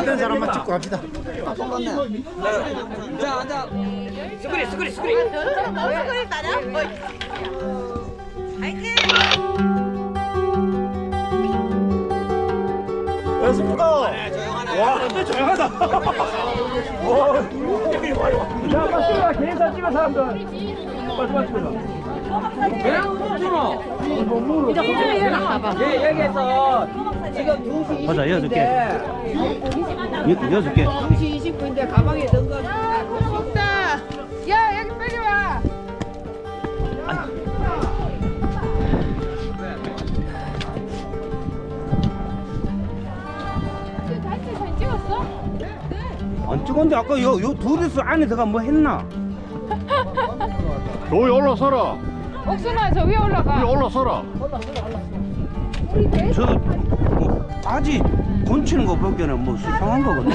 된 사람만 찍고 갑시다. 자, 앉아. 스크린. 스크린 따냐? 화이팅! 됐습니다. 와, 근데 조용하다. 야, 맞습니다. 개인사 찍은 사람들. 맞습니다. 여기에서 지금 2시 20분인데. 맞아, 이어줄게. 이어줄게. 2시 20분인데 가방에 넣은 거. 없다. 야, 여기 빨리 와. 사진 찍었어? 안 찍었는데 아까 요 둘이서 안에 들어가 뭐 했나? 여기 올라서라. 옥순아, 저 위에 올라가. 여기 올라서라. 저 뭐 바지 건치는 거 보기에는 뭐 수상한 거거든.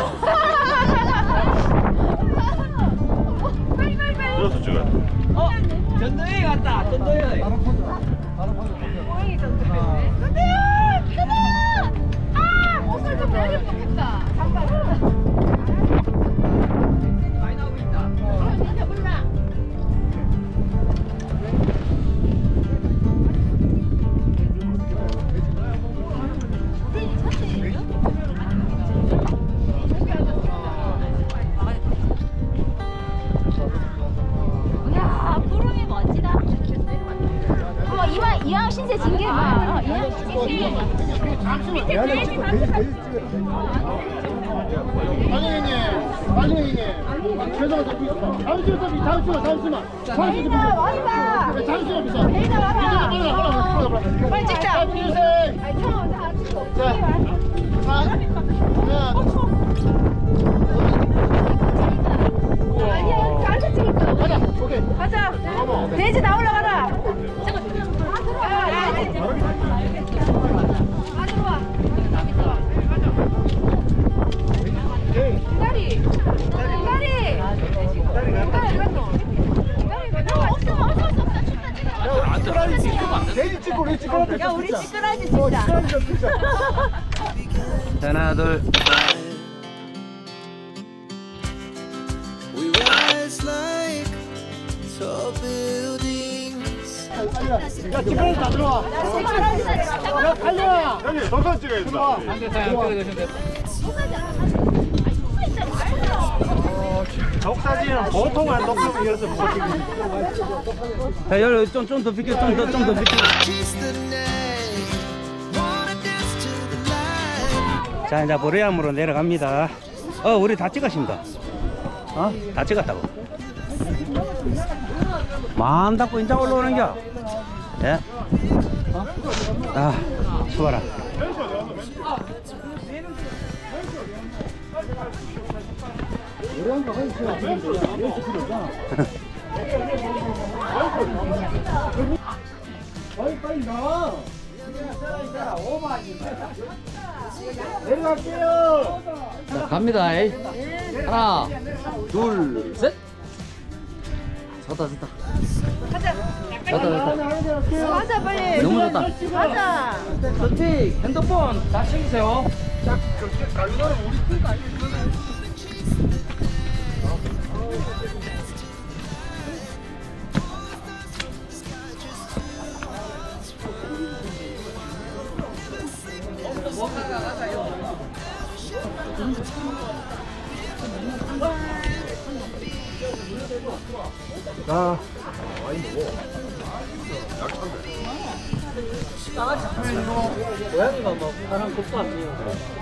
여기서 찍어야 돼. 전도연 갔다. 전도연. 고양이 전도연. 전도연! 가자! 아! 옷을 좀 내릴 뻔했다. 잠깐. 많이 나오고 있다. 진짜 몰라. 야, 구름이 멋지다. 어머, 이왕 신세 징계 봐. 이왕 신세 징계. 밑에 돼지 나중에 최소한 잡고 있어. 잠시만. 데이나 와이다. 데이나 와라. 빨리 찍자. 아니, 처음 다 찍고. 아니야, 여기 앉아 찍을 거야. 가자. 오케이. 가자. 돼지 나 올라가라. 야, 우리 찌끄라지 찍자. 하나, 둘. We rise like tall buildings. 야, 기본이 다 들어와. 야, 달려. 여기 동선 찍어야 된다. 적사진은 보통 안 녹음 이어서 못 찍는. 자, 여기 좀 더 비켜, 좀 더 비켜. Kiss the night. Wanna dance to the light. 자, 이제 보리암으로 내려갑니다. 우리 다 찍었습니다. 다 찍었다고. 마음 닫고 인자 올라오는겨. 예? 수고하라. 빨리 나와. 내려갈게요. 자, 갑니다. 하나, 둘, 셋. 좋다. 가자, 빨리. 너무 좋다. 가자. 스틱, 핸드폰 다 챙기세요. 고양이가 뭐 사람 겁도 안 해요.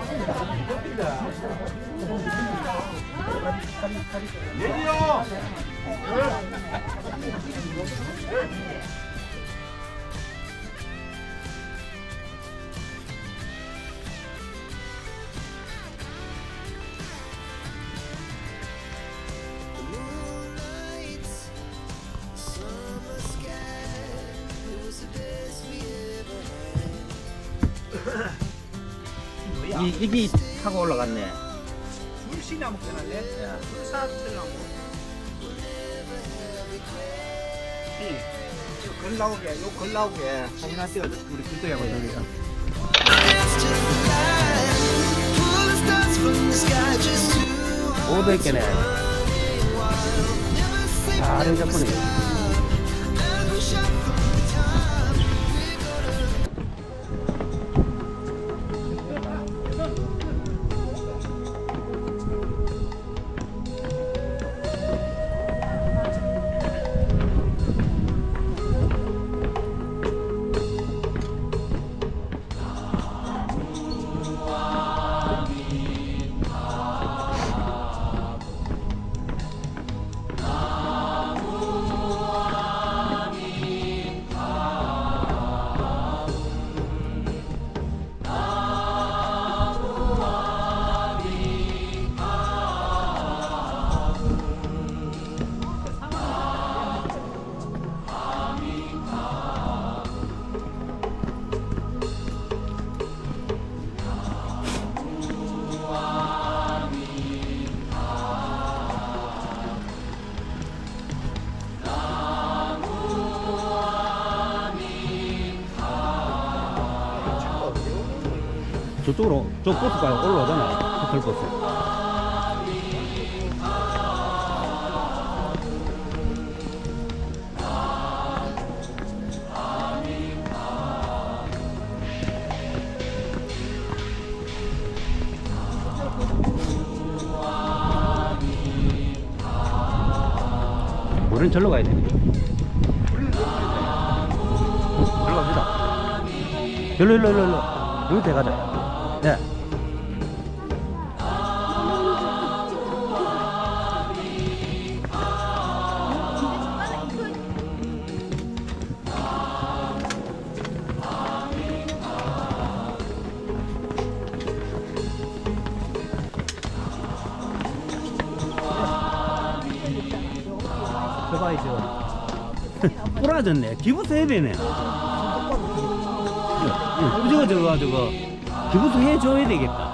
얘기요. 이게 타고 올라갔네. 물씨나 먹잖아요. 물사슬나무. 걸 나오게, 요 걸 나오게 사진 한 찍어줘. 우리 길도하고 저기가. Dance to the light. Pull the stars from the sky just to 500개네. 다른 작품이. every shot from the time 저쪽으로, 저 버스가 올라오잖아. 호텔 버스. 우리는 절로 가야 되네. 절로 갑시다. 일로. 여기 대 가자. 네. 저봐야죠. 부러졌네. 기부서 해야 되네. 저거. 기부서 해줘야 되겠다.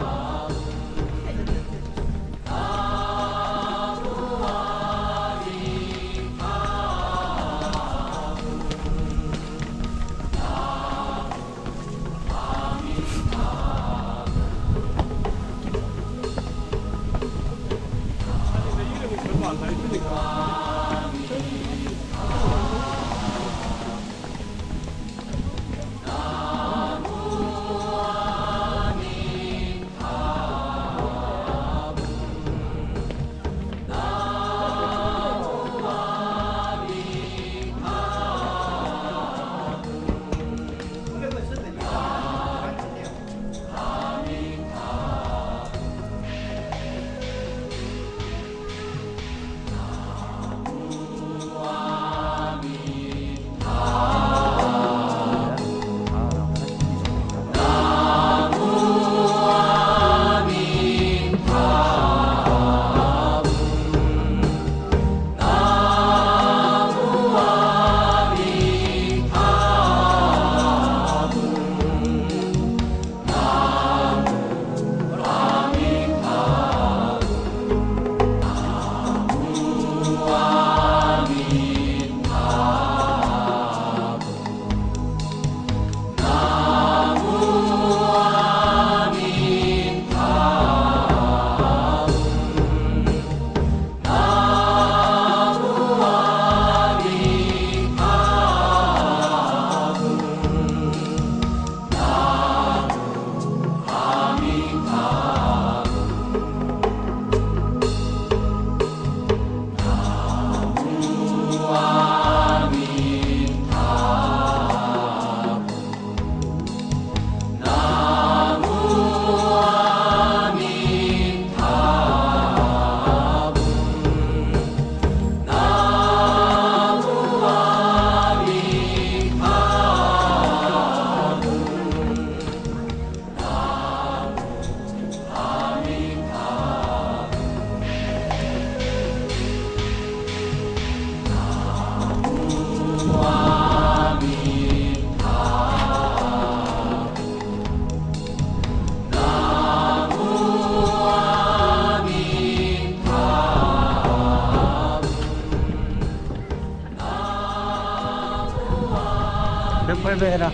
해라.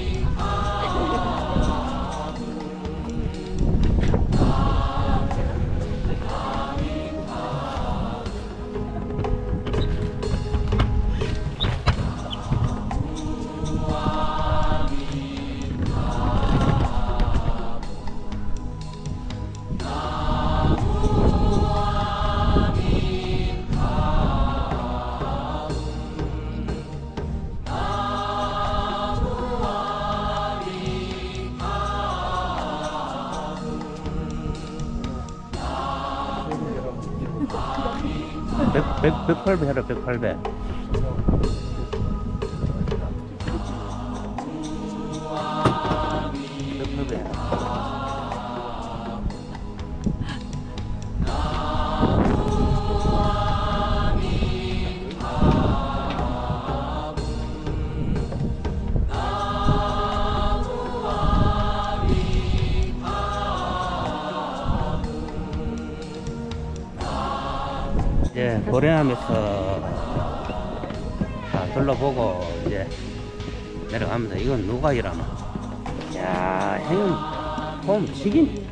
백팔배 해라, 백팔배. 이제 고려하면서 다 둘러보고 이제 내려갑니다. 이건 누가 일하나? 야, 형님 홈 튀김.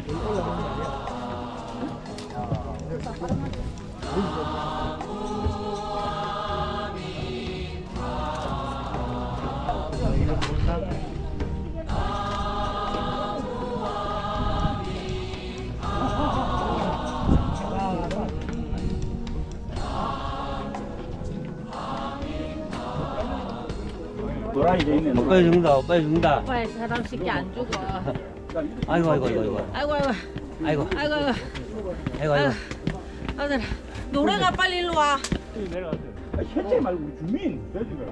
오빠에 준다, 오빠에 준다. 오빠의 사람 쉽게 안 죽어. 아이고, 아이고, 아이고, 아이고. 아이고 아이고 아이고, 아이고 아이고, 아이고. 아들 노래가 빨리 일로 와. 현재 말고 주민.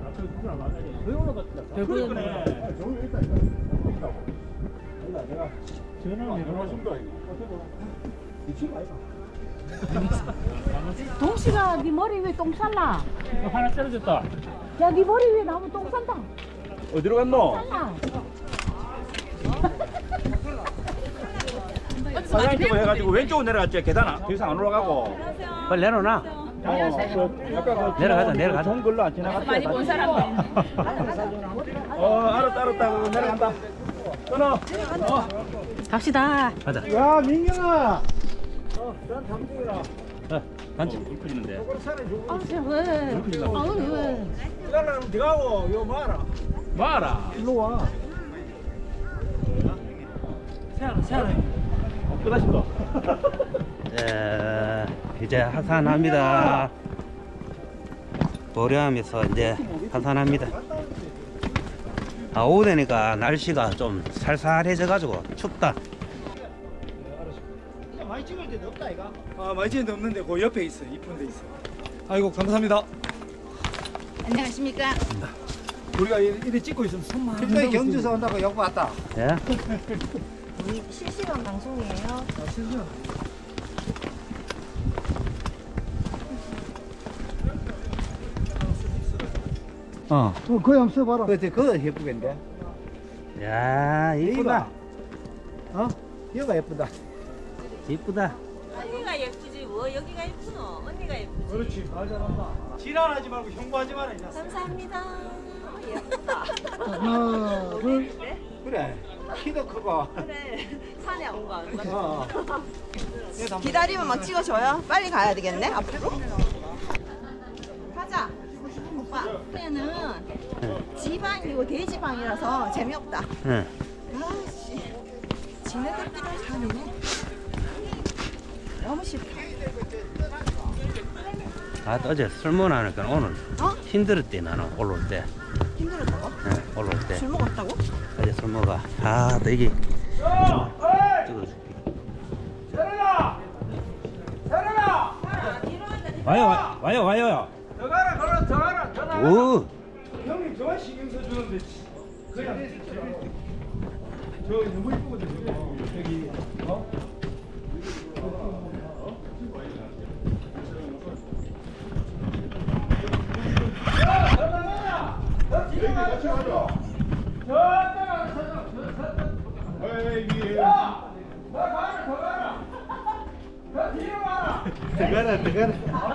동시가 네 머리 위에 똥 쌌나? 하나 떨어졌다. 야, 네 머리 위에 나무 똥 싼다. 어디로 갔노? 쌌나? 사장님으로 해가지고 왼쪽으로 내려갔지. 계단 더 이상 안 올라가고. 빨리 내려놔. 내려가자, 내려가자. 좋은 걸로 안 지나갔다. 많이 본 사람들. 알았다, 알았다. 내려간다. 끊어. 갑시다. 가자. 야, 민경아. 간지 불 켜지는데. 아, 진짜 왜? 아, 왜? 기다려면 네가 하고 요 마라. 마라. 일로 와. 세아라. 끝나신다. 이제 하산합니다. 고려하면서 이제 하산합니다. 아, 오후 되니까 날씨가 좀 살살해져가지고 춥다. 많이 찍을 데도 없다 이가. 아 많이 찍을 데 없는데 그 옆에 있어. 이쁜 데 있어. 아이고 감사합니다. 안녕하십니까? 우리가 이래 찍고 있으면 손만. 필터에 경주에서 온다고 여기 왔다. 예? 우리 실시간 방송이에요. 실시간. 그거 한번 써봐라. 그거 예쁘겠는데. 야, 이쁘다. 이거가 예쁘다. 이쁘다. 언니가 예쁘지 뭐 여기가 예쁘노? 언니가 예쁘지. 그렇지. 말 잘한다. 지랄하지 말고 형부하지 마라. 감사합니다. 예쁘다. 하나, 둘. 그래. 키도 크고. 그래 산에 온 거 아는 거. 어. 기다리면 막 찍어줘요. 빨리 가야 되겠네 앞으로. 가자. 오빠. 그때는 지방이고 대지방이라서 재미없다. 응. 아씨. 지네들끼리 사네. 너무 싫다. 아, 어제 술먹 나니까 오늘 어? 힘들었대, 나는 올라올 때. 힘들었다고? 예, 올라올 때. 술 먹었다고? 어제 술 먹어. 아, 또 이게. 찍어줄게. 와요. 더 가라. 전화. 오! 형님 저만 신경 써주는데 그냥 저 너무 이쁘거든. 여기 들어가라.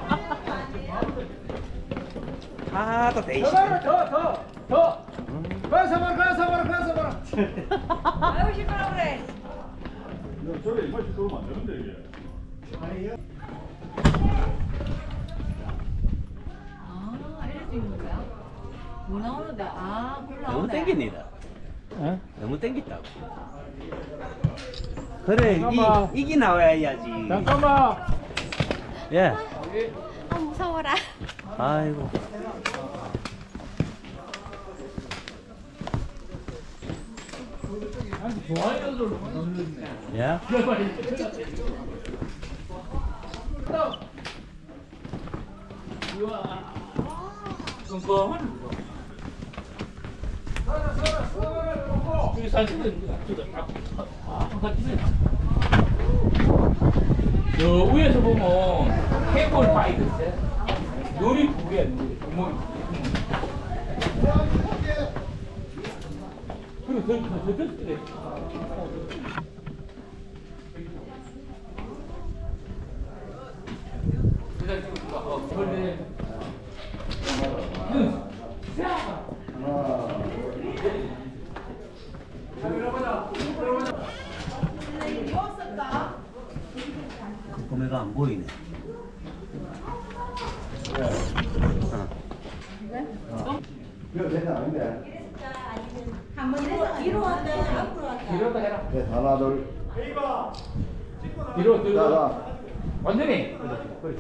아, 또 대이시. 더. 가서 봐라. 아유 시끄러 그래. 저래 이빨 그러면 안 되는데 이게. 아, 이럴 수 있는 거야? 뭐 나오는데? 아, 너무 땡깁니다. 예? 너무 땡겼다고. 그래, 잠깐만. 이기 나와야지. 잠깐만. 예. 아, 무서워라. 아이고. 예? 저 위에서 보면 해골 바위 있어요. 놀이구리야, 놀이. 구멍. 그리고 저 그래. 그 구매가 안 보이네. 이거 대장 아닌데. 뒤로 한다, 앞으로 한다. 뒤로다 해라. 네, 하나, 둘. 뒤로, 자, 뒤로. 자. 완전히. 그렇지.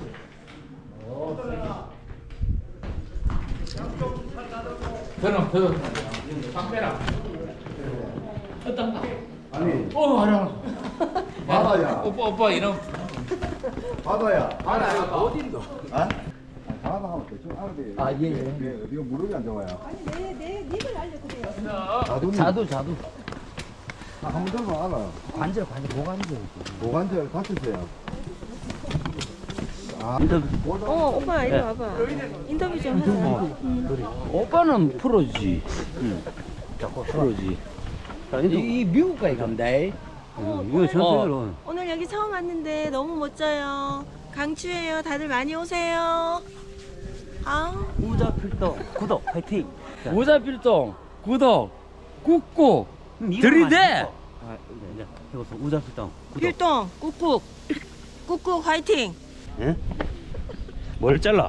저는 딱 빼라. 어떤가? 아니, 알아. 바다야. 오빠 이런. 바다야. 바다야. 어딘도. 아? 바다 하면 대충 알아야 돼. 아, 예, 예. 네, 어디가 무릎이 안 좋아요. 아니, 내 닉을 알려드려요. 자두. 한번 들면 알아요. 관절, 고관절. 고관절 다쳤어요. 아, 오빠, 이리 와봐. 인터뷰 좀 하자. 오빠는 프로지. 자꾸 프로지. 이 미국 가이 간다. 이거 전체로. 오늘 여기 처음 왔는데 너무 멋져요. 강추해요. 다들 많이 오세요. 아, 우자필도 구독 화이팅. 우자필동 구독 꾹꾹 들이대. 아, 이제 해보세요. 우자필동 구독. 필동, 꾹꾹. 꾹꾹 화이팅. 예? 뭘 잘라?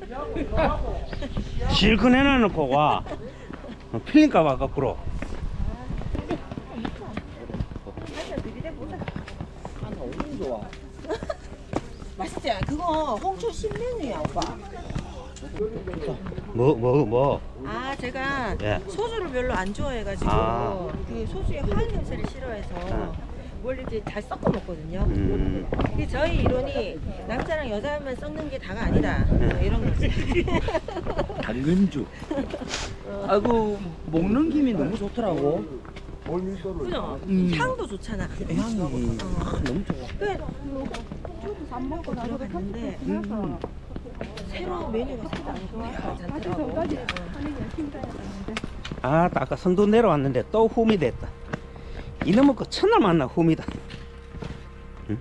실컷 해놔놓고 와. 필린가 봐 거꾸로. 맛있지? 그거 홍초 신메뉴야, 오빠. 뭐? 아, 제가 예. 소주를 별로 안 좋아해가지고 아. 그 소주의 화학 냄새를 싫어해서 아. 원래 이제 잘 섞어 먹거든요. 음. 저희 이론이 남자랑 여자만 섞는 게 다가 아니다. 이런 거지. 당근주. 아이고 먹는 김이 너무 좋더라고. 그죠? 향도 좋잖아. 향이 너무 좋아. 그래, 소주 밥 먹고 들어갔는데 새로 메뉴가 괜찮더라고. 아, 아까 선도 내려왔는데 또 홈이 됐다. 이놈의 거 첫날 만나 홈이다. 응?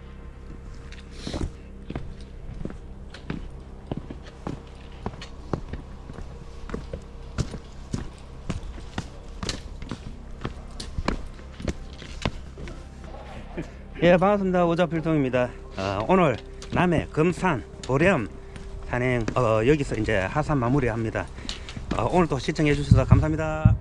예, 반갑습니다. 우자필동입니다. 오늘 남해, 금산, 보령 산행 여기서 이제 하산 마무리합니다. 오늘도 시청해 주셔서 감사합니다.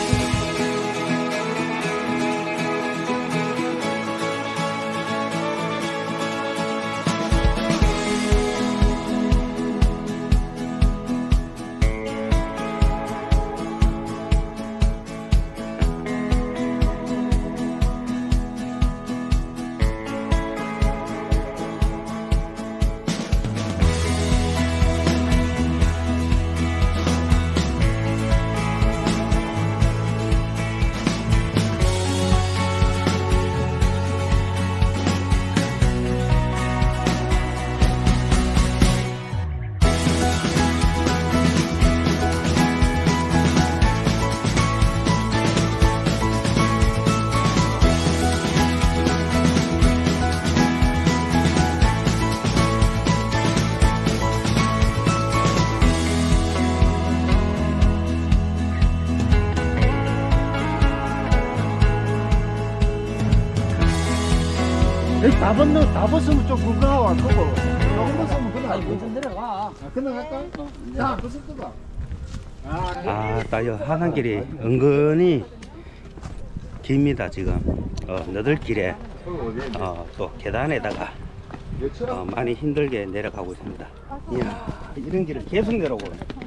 다 벗으면 좀 건강하고 안 크고. 조금 벗으면 그냥. 아니 먼저 내려가. 끝나갈까? 자, 벗을 거다. 따요 하산길이 은근히 깁니다 지금. 너들길에 또 계단에다가 많이 힘들게 내려가고 있습니다. 이야, 이런 길을 계속 내려오고.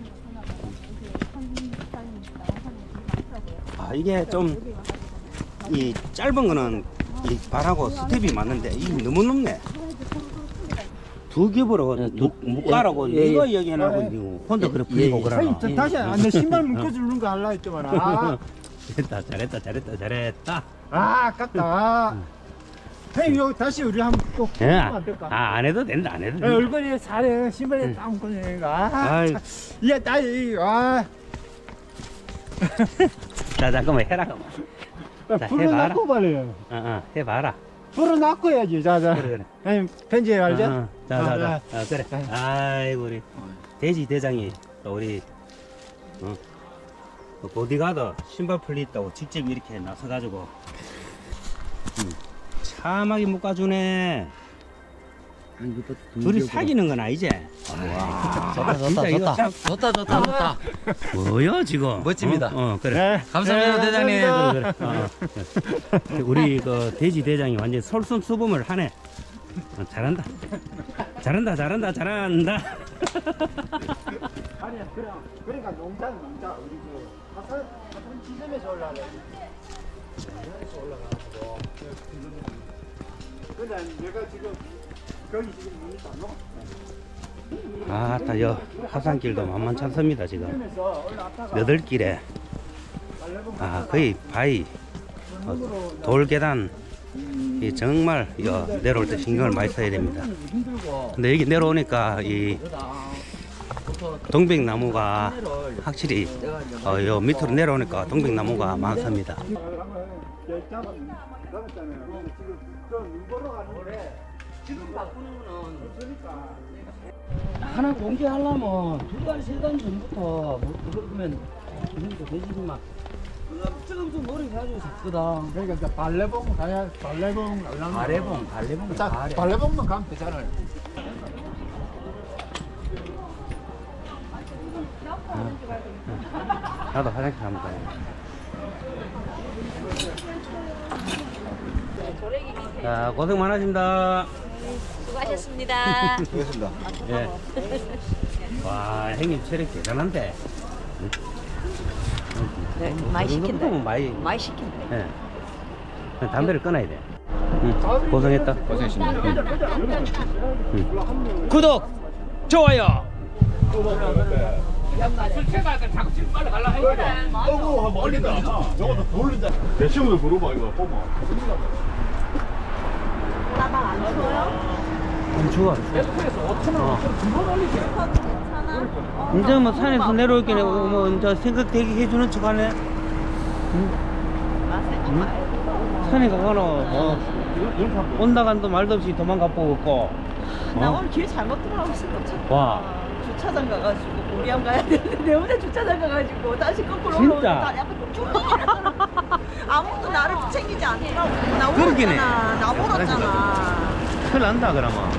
이게 좀 이 짧은 거는 이 발하고 스텝이 맞는데 이 너무 높네. 두 겹으로 묶으라고 이거 얘기해놔고 혼자 그래 부리고 그러나. 다시 내 신발 묶어주는 거 할라 했지만 잘했다. 아깝다. 형님 이거 다시 우리 한번 또 하면 안 될까? 안 해도 된다. 안 해도 된다. 얼굴이 잘해 신발에 딱 묶어주니까. 이게 따이 자 잠깐만 해라. 자, 불어넣고 말이에요. 해봐라. 불어넣고 해야지. 자자. 그래. 형님 편지해 알지? 자. 그래. 아이고 우리 돼지 대장이 또 우리 보디가드 신발 풀리 있다고 직접 이렇게 나서가지고 참하게 묶어주네. 둘이 사귀는 건 아니지? 좋다. 뭐야 지금? 멋집니다. 그래. 네. 감사합니다, 대장님. 그래. 우리 그 돼지 대장이 완전 솔선수범을 하네. 잘한다. 아니야 그러니까 농장 우리 그 하산 지점에서 올라가래. 올라가고. 근데 내가 지금 거기 지금 문이 안 먹어. 여 하산길도 만만찮습니다 지금. 너들길에 거의 바위 돌계단 이 정말 내려올 때 신경을 많이 써야 됩니다. 근데 여기 내려오니까 이 동백나무가 확실히 요 밑으로 내려오니까 동백나무가 많습니다. 하나 공개하려면 2달, 3달 전부터 그러면 이거 돼지만 조금 좀 머리 가지고 샀거든. 그러니까 이제 발레봉 가야 발레봉 날라는 발레봉. 자 발레봉만 가면 되잖아요. 나도 화장실 한번 가요. 자, 고생 많으십니다. 수고하셨습니다. 예. 와, 형님 체력 대단한데. 네, 많이 시킨다. 많이 시킨다. 예. 담배를 끊어야 돼. 고생했다. 구독, 좋아요. 저것도 돌린다. 내 친구들 물어봐 이거 보면. 나방 안 추워요? 안 추워. 이제 뭐 산에서 내려올 게뭐 이제 생각되게 해주는 척하네. 산에 가거나 온다간도 말도 없이 도망가 보고. 나 오늘 길 잘못 들어가고 와. 주차장 가가지고 고리암 가야 되는데 내 혼자 주차장 가가지고 다시 거꾸로 진짜? 올라오니까 약간 쭉 아무도 나를 챙기지 않더라고. 나 그러긴 해. 울었잖아. 나 울었잖아. 큰일 난다 그러면.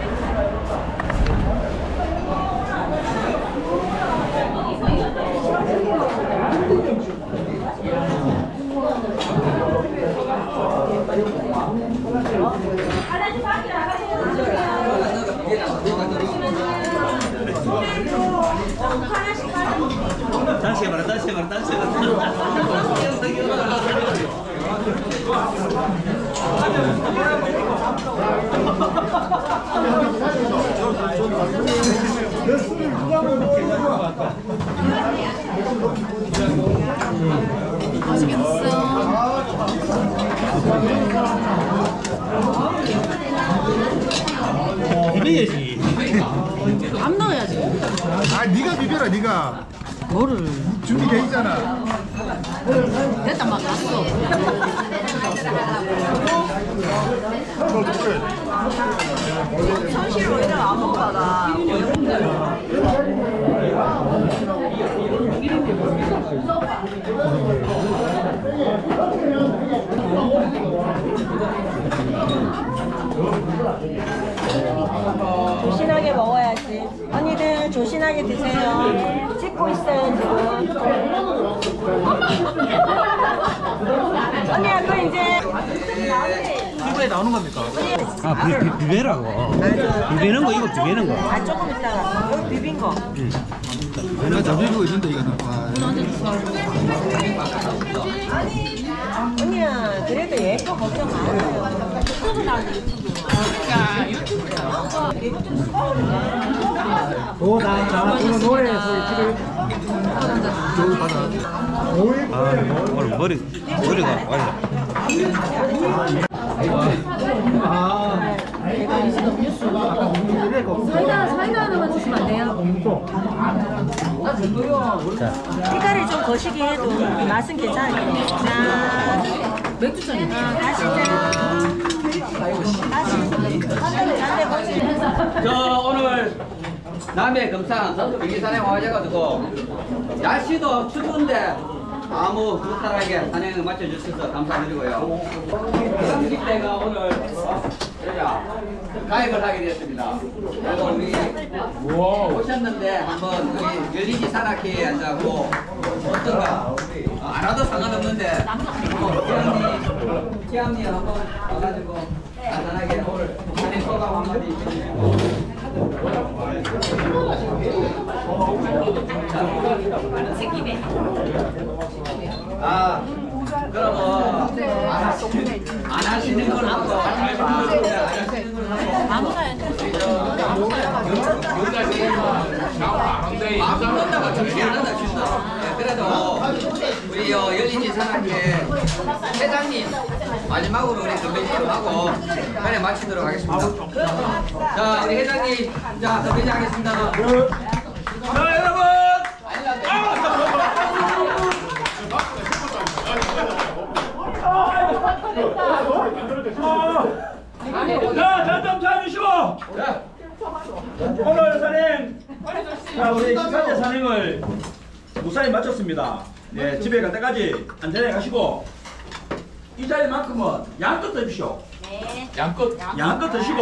다시 해봐라. 비벼야지. 안 넣어야지. 네가 비벼라 네가. 뭐를? 준비돼 있잖아. 됐다 막 갔어. 현실로 이런 안 먹다가 조신하게 먹어야지. 언니들 조신하게 드세요. 찍고 있어요 지금. 언니야 그 이제 유튜브에 나오는 겁니까? 아, 비벼라고. 비비는 거, 이거 비비는 거. 아 조금 있다가 여기 비빈 거. 내가 다 비비고 있는데 이거는. 언니야 그래도 예뻐 걱정 마세요. 유튜브 나오는데 유튜브. 나 이거 노래에서 지금 아, 오늘 머리가 사이다 하나만 주시면 안 돼요? 색깔이 좀 거시기 해도 맛은 괜찮아요. 자, 맥주잔이요. 저 오늘 남해 금산 경기산에 와가지고 날씨도 추운데 아무 무탈하게 산행을 마쳐주셔서 감사드리고요. 30대가 오늘 가입을 하게 되었습니다. 그래서 우리 오셨는데 한번 우리 열리지 산악회에 앉아고 어떤가 안 와도 상관없는데 기암님 한번 와가지고 간단하게 오늘 산행 소감 한마디 해주시고. 아, 그러면 안 하시는 걸로 하고 안 하시는 걸로 하고 안 한다고 정신 안 한다 진짜. 그래도 우리 열린지 산악회 회장님 마지막으로 우리 건배식으로 하고 그래 마치도록 하겠습니다. 자 우리 회장님 자 건배식 하겠습니다. 자 여러분 자, 좀 잡으시고 오늘 산행 자 우리 14대 산행을 무사히 마쳤습니다. 네, 집에 갈 때까지 안전하게 가시고 이 자리만큼은 양껏 드십시오. 네. 양껏 드시고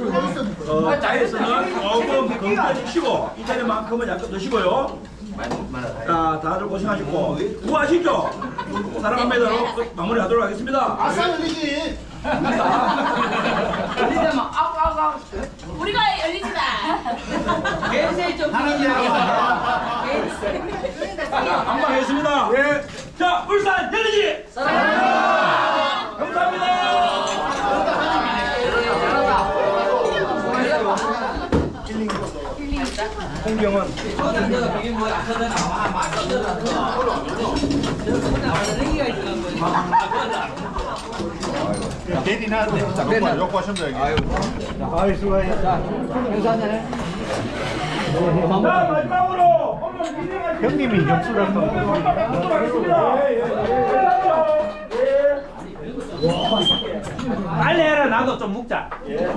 자리에서는 조금 건강해지시고 이 자리만큼은 양껏 드시고요. 자 다들 고생하셨고 구하시죠. 사랑합니다로 마무리하도록 하겠습니다. 아싸 열리지. 우리가 열리지다. 개세이 좀 한번 하겠습니다. 예. 자 울산 열리지. 감사합니다. 홍경은 괜히 나한테 잠깐만 욕하신다 여기. 아이 수고해. 자 마지막으로 형님이 접수라서 빨리 해라. 나도 좀 먹자.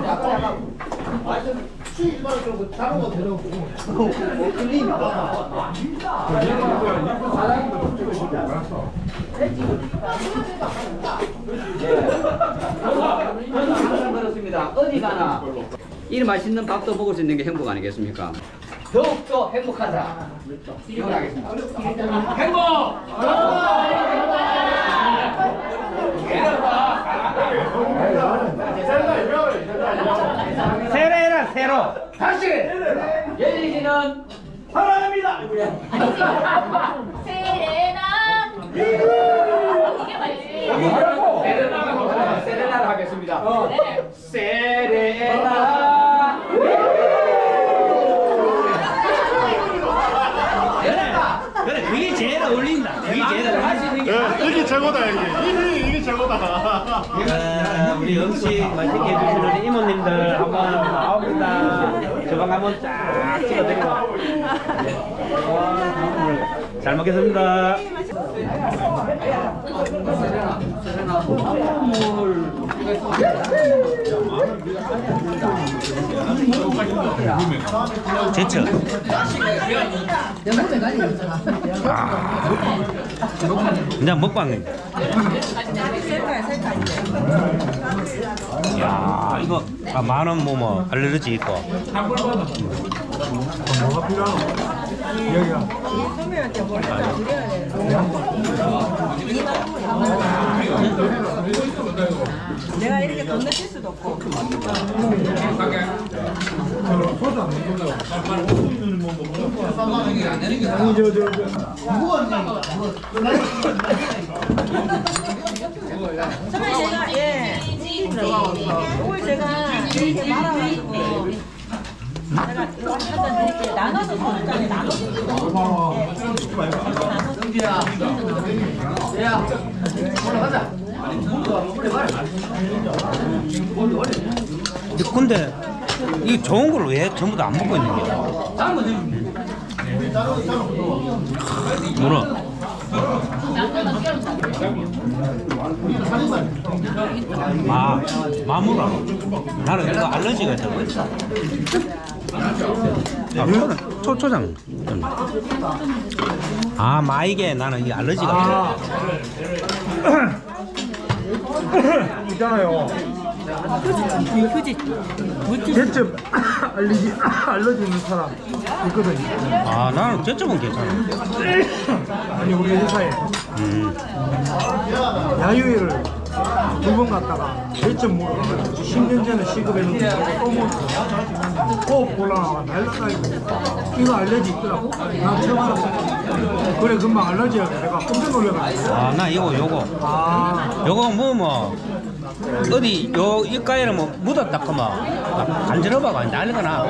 그렇습니다. 어디 가나 이 맛있는 밥도 먹을 수 있는 게 행복 아니겠습니까? 더욱더 행복하자. 기원하겠습니다. 행복! 세레라 세로. 다시! 예리씨는 사랑합니다. 세레나. 이게 말이지. 세레나를 하겠습니다. 세레나. 그래, 그게 제일 어울린다. 그게 제일 어울린다. 이게 최고다 이게 최고다. 아, 우리 음식 맛있게 해주시는 우리 이모님들 한번 나옵니다. 저방 한번 쫙 찍어드리고. 잘 먹겠습니다. 제철. 그냥 먹방. 야, 이거 만원 뭐 알레르기 있고. 뭐가 필요하노? 내가 이렇게 건너뛸 수도 없고. 정말 제가 이걸 제가 이렇게 말아가지고 제가 이거 한잔 드릴게요. 나눠서 소주잔에 나눠서 근데 이 좋은 걸 왜 전부 다 안 먹고 있는 거야? 문어. 마무라. 나는 이거 알러지가 있다고 했어. 초장. 마이게 나는 이 알러지가 있잖아요. 개점 알러지 있는 사람 있거든요. 나는 개점은 괜찮아. 아니 우리 회사에 야유회를 2번 갔다가 개점 물어가지고 10년 전에 시급했는데 또 먹었어. 호흡 곤란하고 날라다니고 이거 알러지 있더라고. 나 처음 알았어. 그래 금방 알러지야. 내가 깜짝 놀래가지고. 나 요거 뭐 어디 요 입가에는 뭐 묻었다 그만 간지러워가 난리가 나.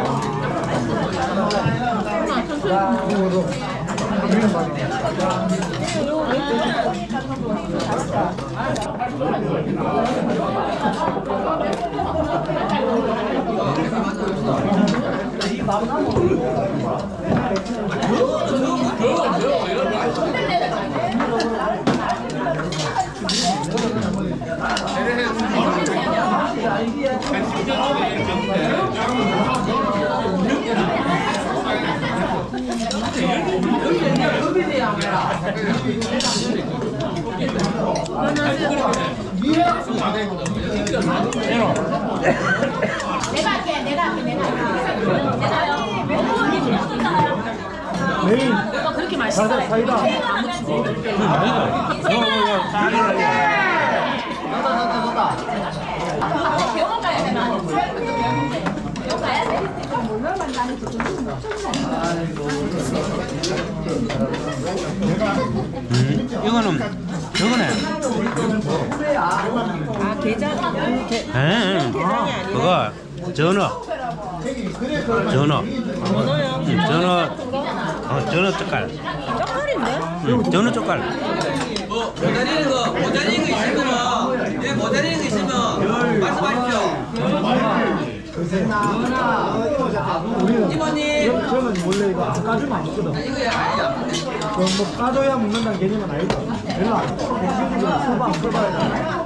메인 사이다. 이거는 저거네. 게장? 게장이 아니라 그거 전어. 전어 젓갈. 젓갈인데? 전어 젓갈. 모자리는 거 있으면, 모자리는 거 있으면 말씀하십시오. 우리는 저는 원래 이거 안 까주면 안 먹거든. 뭐 까줘야 먹는다는 개념은 아니고 별로 안 먹어. 소방 풀어봐야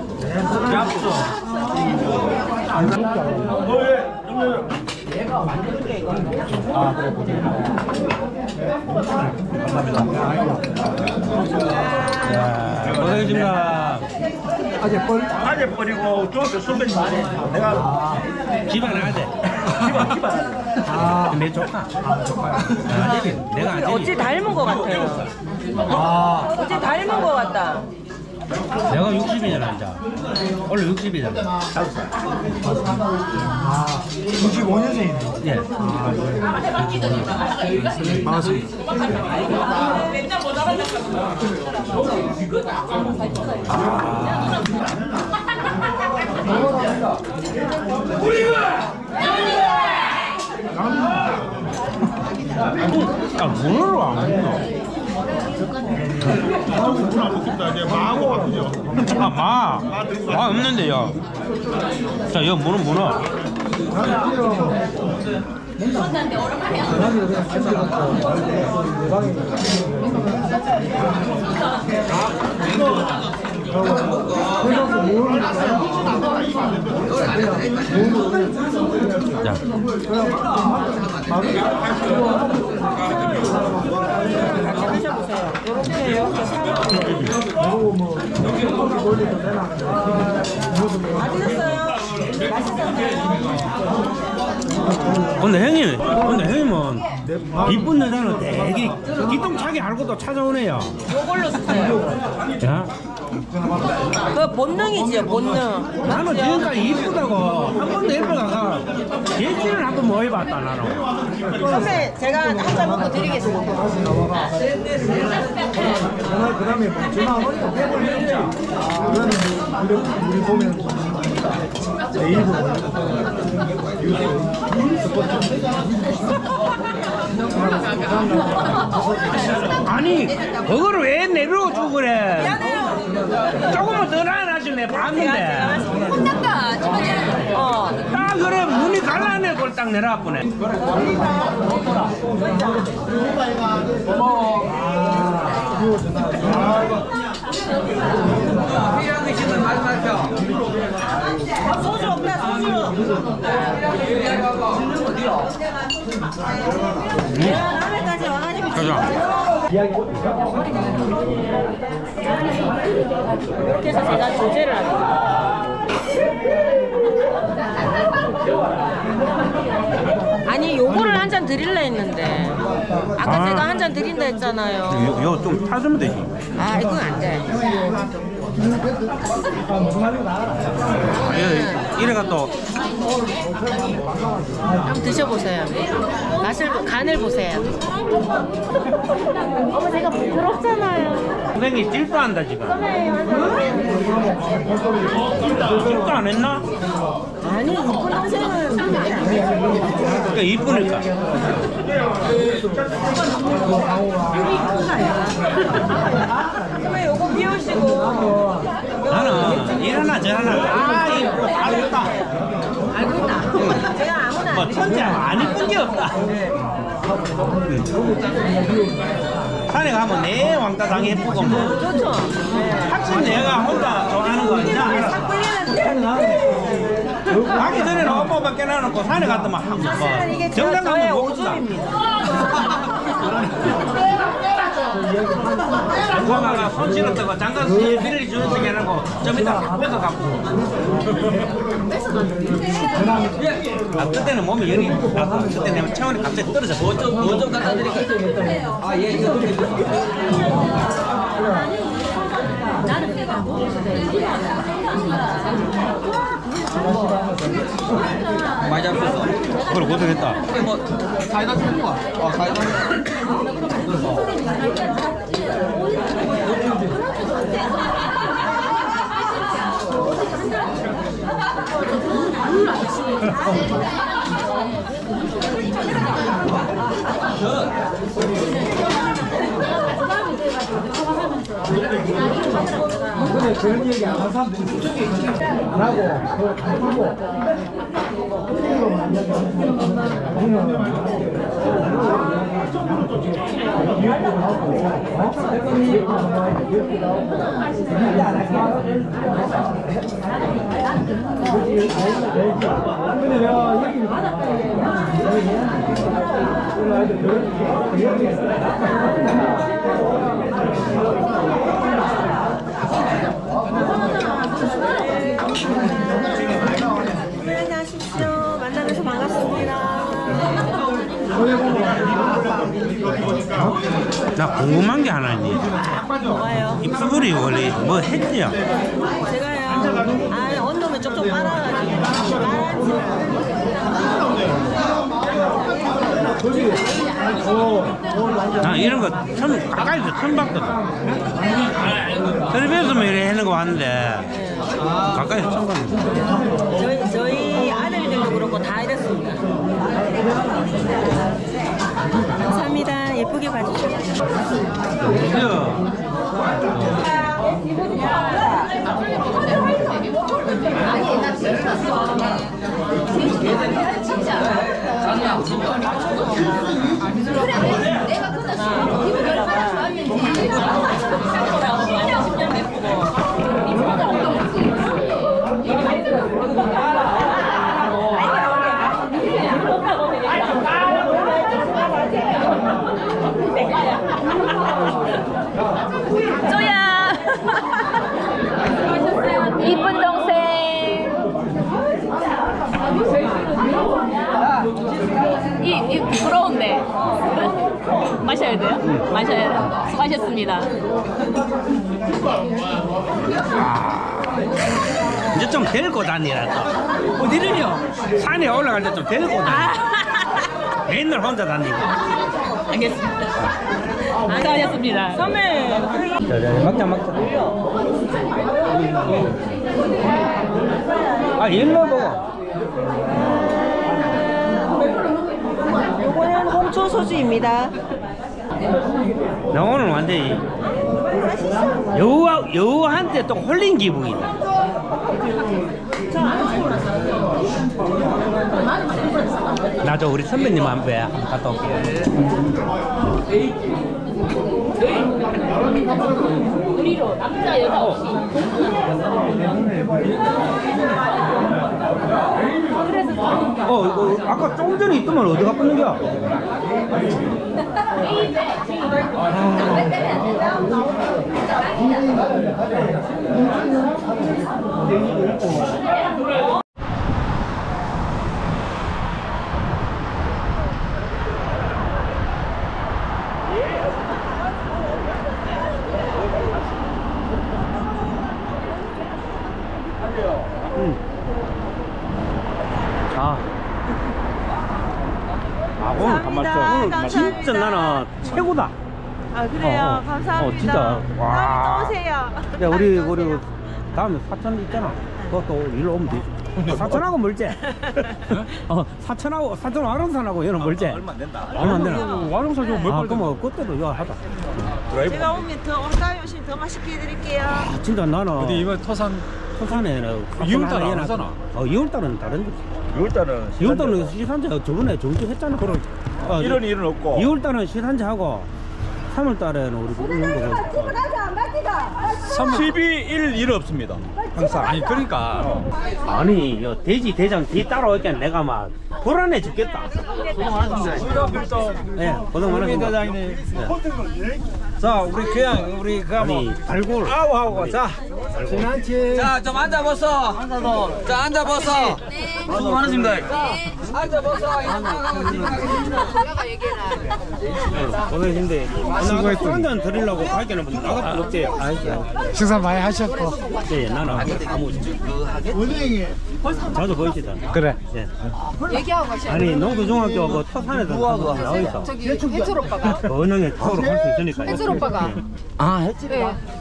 고생하셨습니다. 아재 버리고 중학교 선배님 내가 집에 나가야 돼. 내 조카. 내가 아들이. 어찌 닮은 것 같아요. 어찌 닮은 것 같다. 내가 60이잖아 이제. 원래 60이잖아. 65년생이네. 예. 반갑습니다. 문어로 안 먹어. 문안 먹습니다. 이제 마하고 바꾸죠. 마 없는데요. 자, 이거 문어. 자. 드셔보세요. 이렇게 사람. 다 드셨어요? 근데 형님은 이쁜 여자는 되게 기똥차게 알고도 찾아오네요. 요걸로 주세요. 야, 그 본능이지요, 본능. 나는 지금까지 이쁘다고 한 번도 예쁘다가 예지를 한번 뭐 해봤다 나는. 선배, 제가 한잔 먹고 드리겠습니다. 그 다음에 전화 오니까 빼볼 해보자. 그러면 우리 보면 네이버 아니 그거를 왜 내려주고 그래? 조금만 더 나눠주면 내가 봤는데 혼났다. 딱 그래 문이 갈라내 그걸 딱 내려왔구네. 필요한 거 있으면 말씀하세요. 소주 없나, 소주? 남해까지 와가지고. 이렇게 해서 제가 조제를 합니다. 아니, 요거를 한 잔 드릴라 했는데. 아까 제가 한 잔 드린다 했잖아요. 이거 좀 타주면 되지. 아, 이건 안 돼. 이래가 또 한번 드셔보세요. 간을 보세요. 어머, 제가 부끄럽잖아요. 선생님 질투한다 지금. 질투 안 했나? 아니, 이쁜 동생은 그러니까 이쁘니까. 왜 요거 비우시고. 나는 이러나 저러나 다 이쁘고 다 좋다. 알고 있다. 제가 아무나 뭐 천재 안 이쁜 게 없다. 산에 가면 내 왕따 당이 예쁘고 뭐. 좋죠. 확실히 내가 혼자 좋아하는 거 아니야? 가기 전에는 오빠밖에 놔놓고 산에 갔더만 이게 정상 저의 가면 못 본다. 오줌입니다. 장관가 손 실었다고 장관 비를 주는 척 해놓고 좀 이따 다 뺏어갖고. 그때는 몸이 열이 나고 그때 내가 체온이 갑자기 떨어져. 뭐 좀 갖다 드릴까요? 아, 예, 이거 많이 잡혔어. 그래 고생했다. 뭐 사이다 주는 거야? 사이다. 근데 그런 얘기 안 하는 사람들이 안 하고 그걸 가지고 근데 내가 얘기를 안녕하십시오. 만나뵈서 반갑습니다. 나 궁금한 게 하나 있니? 뭐가요? 입술이 원래 뭐 했지요? 제가요. 아, 언놈에 쪽쪽 빨아가지고. 나 이런 거 처음 가까이서 처음 봤거든. 텔레비전에서 이래 하는 거 봤는데 가까이서 처음 봤는데. 저희 아들들도 그렇고 다 이랬습니다. 감사합니다. 예쁘게 봐주셔서. 쪼야. 이쁜 동생. 마셔야 돼요? 마셔야 돼요. 수고하셨습니다. 이제 좀 데리고 다니라 또. 어디를요? 산에 올라갈 때 좀 데리고 다니. 맨날 혼자 다니고. 알겠습니다. 수고하셨습니다. 선배. 막자. 아, 일로 먹어. 요거는 홍초 소주입니다. 나 오늘 완전히 여우한테 또 홀린 기분이다. 나도 우리 선배님 한번 한번 갔다 올게요. 우리로 남자 여자 없이. 아까 좀 전에 있더만 어디 갔는 거야? 오늘 감사합니다. 진짜 나는 최고다. 아 그래요? 감사합니다. 진짜. 와. 다음에 또 오세요. 야, 우리 다음에 사천 있잖아. 그것도 일로 오면 되지. 사천하고 멀지? 사천 와룡산하고 얘는 멀지? 얼마 안 된다. 얼마 안 되나? 와룡산 좀 그럼 그때도 이거 하자. 제가 오면 다음에 오시면 더 맛있게 해드릴게요. 진짜 나는 어디 이번 토산에는 2월달에 안 하잖아. 2월달은 다른 거지. 6월달은 2월달은 시산제 저번에 정주했잖아. 그럼 1월 1은 없고 2월달은 시산제 하고 3월달에는 우리 있는 거고. 12일 일 없습니다. 항상. 아니 그러니까 아니 돼지 대장 뒤 따라오니까 내가 막 불안해 죽겠다. 예, 고생 많으십니다. 자, 우리 그냥 우리 그 아니 발굴 아우하고 자. 자, 좀 앉아보소. 자, 앉아보소. 수고 많으십니다. 앉아보소. 고생하신데 술 한잔 드리려고 갈게는 뭐 나가 없지. 식사 많이 하셨고. 예, 나는 아무 자주 보이시다. 그래. 예. 아니 농도중학교 그 토산에서 누구하고 나와 있어. 저기 해철 오빠가 은행에 타오로 갈 수 있으니까. 해철 오빠가 아, 했지. 네.